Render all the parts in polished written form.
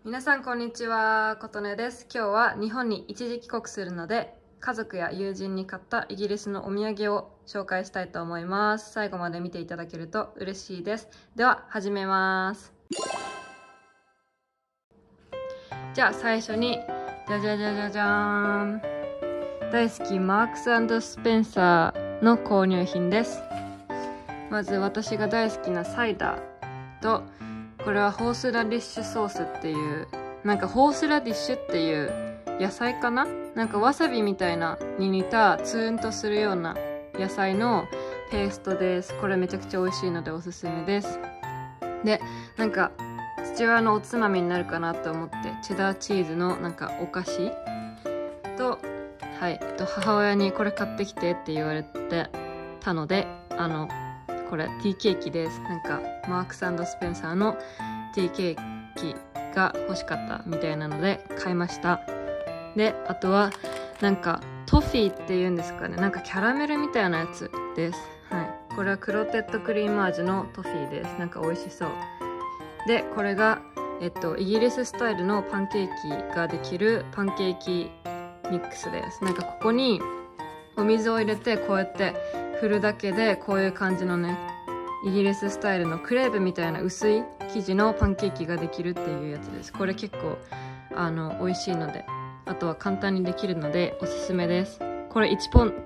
皆さんこんにちは、琴音です。今日は日本に一時帰国するので、家族や友人に買ったイギリスのお土産を紹介したいと思います。最後まで見ていただけると嬉しいです。では始めます。じゃあ最初にじゃじゃじゃじゃじゃーん、大好きマークス&スペンサーの購入品です。まず私が大好きなサイダーと、これはホースラディッシュソースっていう、なんかホースラディッシュっていう野菜かな、なんかわさびみたいなに似たツーンとするような野菜のペーストです。これめちゃくちゃ美味しいのでおすすめです。で、なんか父親のおつまみになるかなと思って、チェダーチーズのなんかお菓子と、母親にこれ買ってきてって言われてたので、これティーケーキです。なんかマークス&スペンサーのティーケーキが欲しかったみたいなので買いました。で、あとはなんかトフィーっていうんですかね、なんかキャラメルみたいなやつです。これはクロテッドクリーム味のトフィーです。なんか美味しそう。で、これがイギリススタイルのパンケーキができるパンケーキミックスです。なんかここにお水を入れてこうやって振るだけでこういう感じのね、イギリススタイルのクレープみたいな薄い生地のパンケーキができるっていうやつです。これ結構美味しいので、あとは簡単にできるのでおすすめです。これ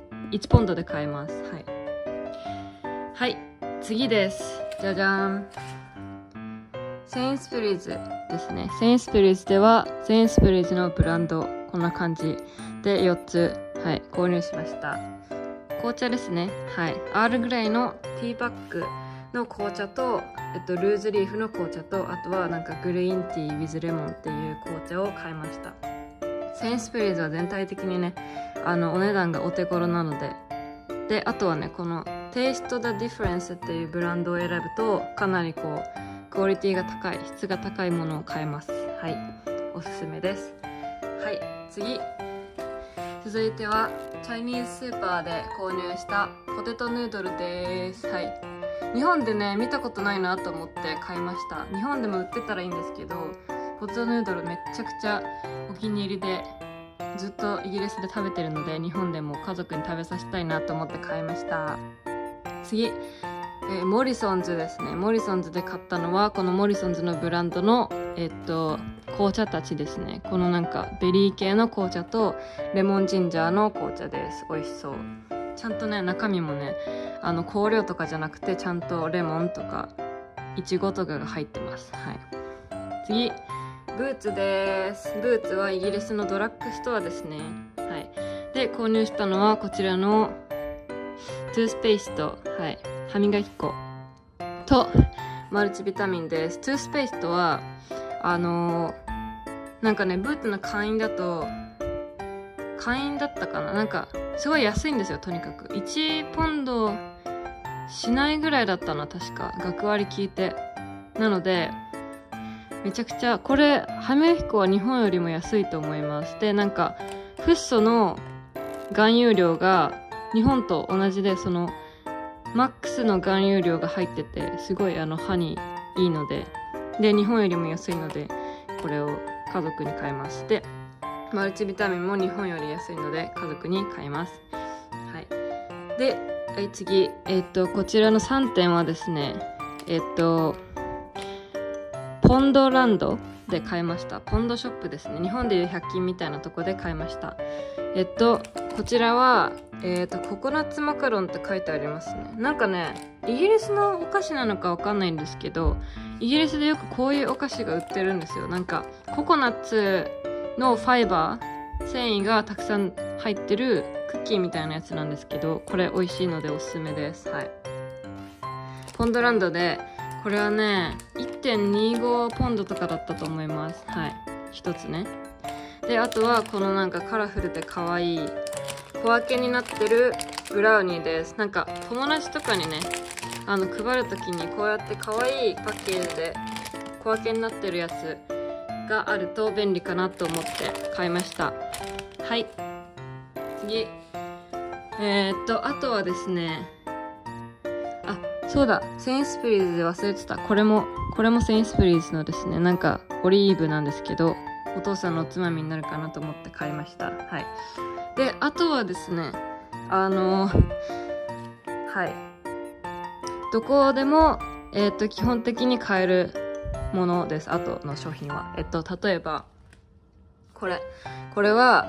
1ポンドで買えます。はい、次です。じゃじゃーん、セインスプリーズですね。セインスプリーズではセインスプリーズのブランド、こんな感じで4つ、購入しました。紅茶ですね。アールグレイのティーバッグの紅茶と、ルーズリーフの紅茶と、あとはなんかグリーンティー with レモンっていう紅茶を買いました。セインスプリーズは全体的にね、お値段がお手頃なので、で、あとはね、このTaste the Differenceっていうブランドを選ぶとかなりこうクオリティが高い、質が高いものを買えます。おすすめです。次、続いてはチャイニーズスーパーで購入したポテトヌードルです。日本でね見たことないなと思って買いました。日本でも売ってたらいいんですけど、ポテトヌードルめっちゃくちゃお気に入りで、ずっとイギリスで食べてるので日本でも家族に食べさせたいなと思って買いました。次、モリソンズですね。モリソンズで買ったのはこのモリソンズのブランドの紅茶たちですね。このなんかベリー系の紅茶とレモンジンジャーの紅茶です。美味しそう。ちゃんとね、中身もね、香料とかじゃなくてちゃんとレモンとかイチゴとかが入ってます。次、ブーツです。ブーツはイギリスのドラッグストアですね。で、購入したのはこちらのトゥースペースト、歯磨き粉とマルチビタミンです。トゥースペーストはなんかね、ブーツの会員だったかな、なんかすごい安いんですよ。とにかく1ポンドしないぐらいだったな、確か学割聞いて。なのでめちゃくちゃこれ、歯磨き粉は日本よりも安いと思います。で、なんかフッ素の含有量が日本と同じで、そのマックスの含有量が入ってて、すごい歯にいいので、日本よりも安いのでこれを家族に買います。で、マルチビタミンも日本より安いので家族に買います。で、次、こちらの3点はですね、ポンドランドで買いました。ポンドショップですね。日本でいう100均みたいなとこで買いました。こちらはココナッツマカロンって書いてありますね。なんかね、イギリスのお菓子なのかわかんないんですけど、イギリスでよくこういうお菓子が売ってるんですよ。なんかココナッツのファイバー、繊維がたくさん入ってるクッキーみたいなやつなんですけど、これ美味しいのでおすすめです。ポンドランドで、これはね 1.25 ポンドとかだったと思います。一つね。で、あとはこのなんかカラフルで可愛い小分けになってるブラウニーです。なんか友達とかにね、配るときにこうやって可愛いパッケージで小分けになってるやつがあると便利かなと思って買いました。次、あとはですね、 そうだ、セインスプリーズで忘れてた。これもセインスプリーズのですね、なんかオリーブなんですけど、お父さんのおつまみになるかなと思って買いました。はい。で、あとはですね、はい。どこでも、基本的に買えるものです。あとの商品は。例えば、これは、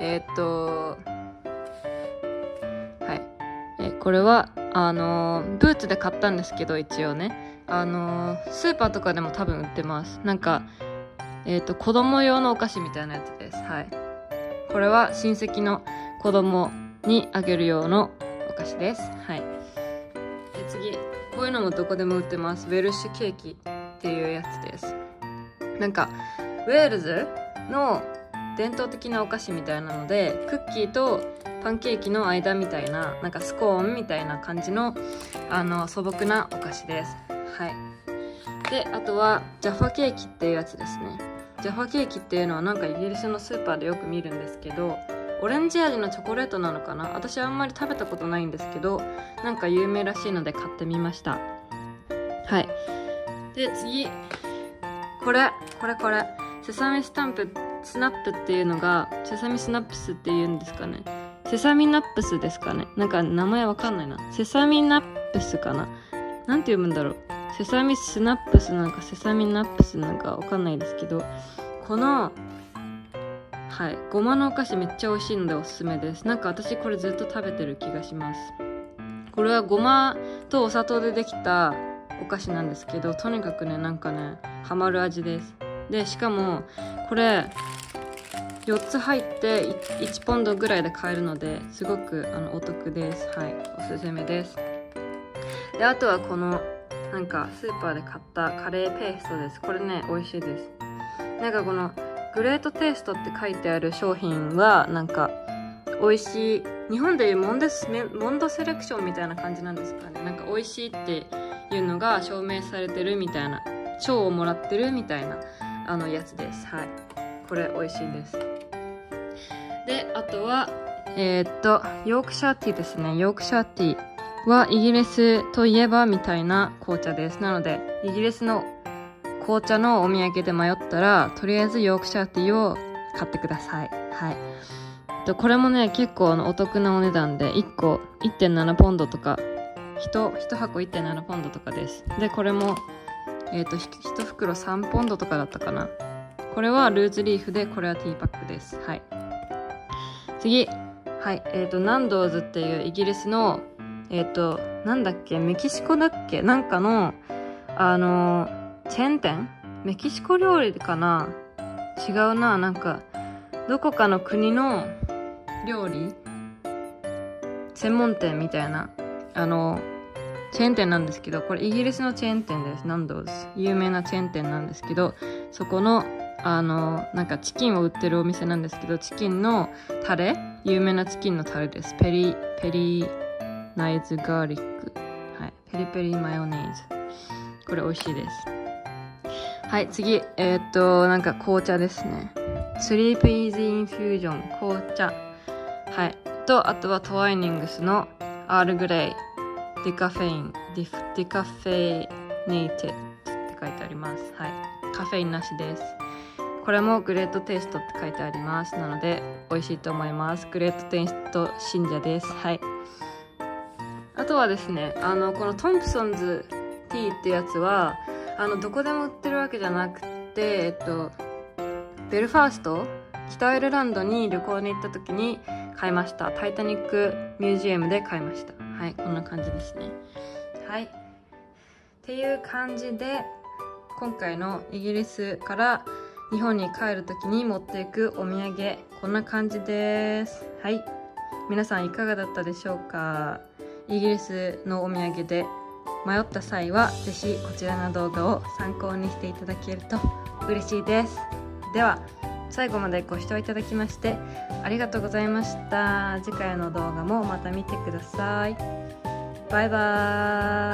はい。これは、ブーツで買ったんですけど、一応ね。スーパーとかでも多分売ってます。なんか、子供用のお菓子みたいなやつです。はい。これは親戚の子供にあげる用のお菓子です。はい。で、次。こういうのもどこでも売ってます。ウェルシュケーキっていうやつです。なんか、ウェールズの伝統的なお菓子みたいなので、クッキーとパンケーキの間みたいな、なんかスコーンみたいな感じの、素朴なお菓子です。はい。で、あとは、ジャファケーキっていうやつですね。ジャファケーキっていうのはなんかイギリスのスーパーでよく見るんですけど、オレンジ味のチョコレートなのかな？私はあんまり食べたことないんですけど、なんか有名らしいので買ってみました。はい。で、次。これ。セサミスナップっていうのが、セサミスナップスっていうんですかね。セサミナップスですかね。なんか名前わかんないな。セサミナップスかな。なんて読むんだろう。セサミスナップスなんかセサミナップスなんかわかんないですけど、この、はい、ごまのお菓子めっちゃ美味しいのでおすすめです。なんか私これずっと食べてる気がします。これはごまとお砂糖でできたお菓子なんですけど、とにかくね、なんかね、ハマる味です。で、しかも、これ、4つ入って1ポンドぐらいで買えるので、すごくお得です。はい、おすすめです。で、あとはこの、なんかスーパーで買ったカレーペーストです。これね、美味しいです。なんかこの、グレートテイストって書いてある商品は、なんか、美味しい、日本でいうモンドセレクションみたいな感じなんですかね。なんか美味しいっていうのが証明されてるみたいな、賞をもらってるみたいな、やつです。はい。これ美味しいです。で、あとは、ヨークシャーティーですね。ヨークシャーティーはイギリスといえばみたいな紅茶です。なので、イギリスの紅茶のお土産で迷ったら、とりあえずヨークシャーティーを買ってください。はい。これもね、結構お得なお値段で、1個 1.7 ポンドとか、1箱 1.7 ポンドとかです。で、これも、1袋3ポンドとかだったかな。これはルーズリーフで、これはティーパックです。はい。次。はい。ナンドーズっていうイギリスの、なんだっけ、メキシコだっけなんかの、チェーン店？メキシコ料理かな？違うな。なんか、どこかの国の料理専門店みたいな、チェーン店なんですけど、これイギリスのチェーン店です。ナンドーズ。有名なチェーン店なんですけど、そこの、なんかチキンを売ってるお店なんですけど、チキンのタレ、有名なチキンのタレです。ペリナイズガーリック。はい。ペリペリマヨネーズ。これ美味しいです。はい、次。なんか紅茶ですね。スリーピーズインフュージョン、紅茶。はい。と、あとはトワイニングスのアールグレイ、ディカフェネイテッドって書いてあります。はい。カフェインなしです。これもグレートテイストって書いてあります。なので、美味しいと思います。グレートテイスト信者です。はい。あとはですね、このトンプソンズティーってやつは、どこでも売ってるわけじゃなくて、ベルファースト、北アイルランドに旅行に行った時に買いました。タイタニックミュージアムで買いました。はい、こんな感じですね。はい。っていう感じで、今回のイギリスから日本に帰る時に持っていくお土産、こんな感じです。はい。皆さんいかがだったでしょうか？イギリスのお土産で迷った際は、ぜひこちらの動画を参考にしていただけると嬉しいです。では、最後までご視聴いただきましてありがとうございました。次回の動画もまた見てください。バイバーイ。